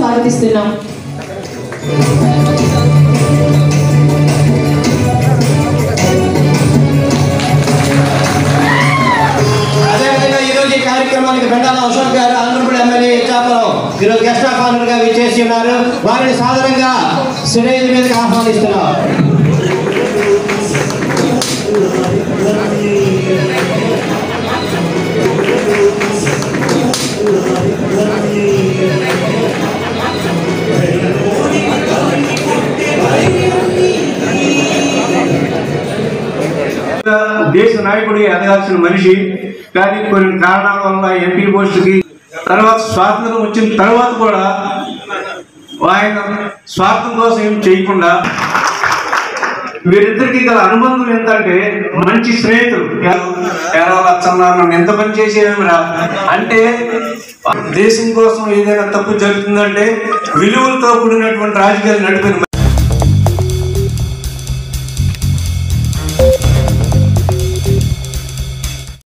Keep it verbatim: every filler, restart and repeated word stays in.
స్వాగతిస్తున్నాం. అదేవిధంగా ఈరోజు ఈ కార్యక్రమానికి బెండాల అశోక్ గారు ఆంధ్రప్రదేశ్ ఎమ్మెల్యే ఇచ్చాపురం ఈరోజు గెస్ట్ ఆఫ్ ఆనర్ గా విచ్చేసి ఉన్నారు. వారిని సాధారణంగా స్టేజ్ మీదకి ఆహ్వానిస్తున్నాం. దేశ నాయకుడి ఎదగాల్సిన మనిషి కానీ కొన్ని కారణాల వల్ల ఎంపీ పోస్టుకి తర్వాత స్వాతంత్రం వచ్చిన తర్వాత కూడా ఆయన స్వార్థం కోసం ఏం చేయకుండా వీరిద్దరికి గల అనుబంధం ఏంటంటే మంచి స్నేహితులు. కేరళ నన్ను ఎంత పని చేసేవేమిరా అంటే దేశం కోసం ఏదైనా తప్పు జరుగుతుందంటే విలువలతో కూడినటువంటి రాజకీయాలు నడిపిన